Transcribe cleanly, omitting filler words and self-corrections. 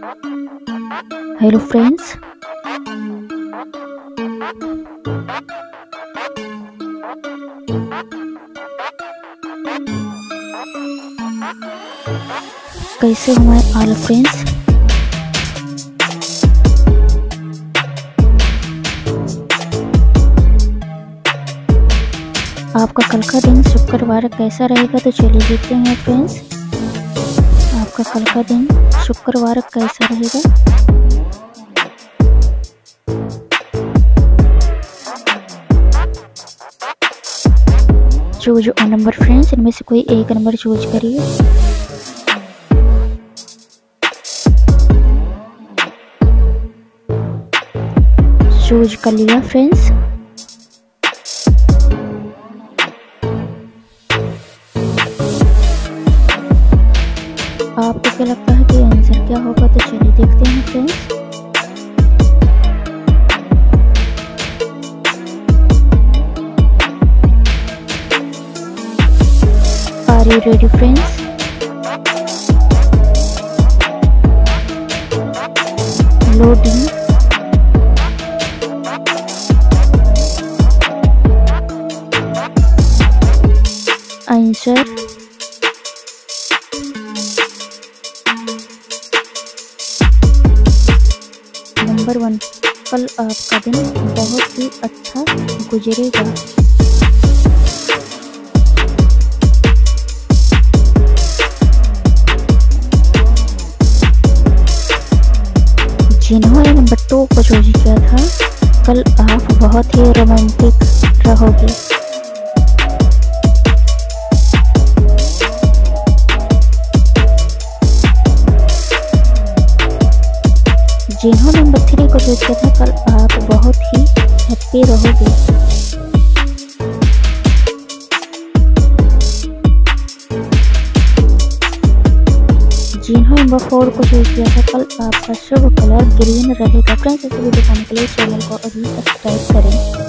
Hello friends, कैसे हो my all friends. आपका कल का दिन शुक्रवार कैसा रहेगा, तो चलिए देखते हैं फ्रेंड्स। आपका कल का दिन शुक्रवार कैसा रहेगा। चूज अ नंबर फ्रेंड्स, इनमें से कोई एक नंबर चूज करिए। चूज कर लिया फ्रेंड्स। आपको क्या लगता है कि आंसर क्या होगा, तो चलिए देखते हैं friends. Are you ready friends? Loading. Answer number 1, कल आपका दिन बहुत ही अच्छा गुजरेगा। जिन्होंने नंबर 2 को चूज किया था, कल आप बहुत ही रोमांटिक रहोगे। जिन्होंने नंबर 3 को चूज किया था, कल आप बहुत ही हैप्पी रहोगे। जिन्होंने नंबर 4 को चूज किया था, कल आपका शुभ कलर ग्रीन रहेगा। फ्रेंड्स, इस वीडियो देखने के लिए चैनल को अभी सब्सक्राइब करें।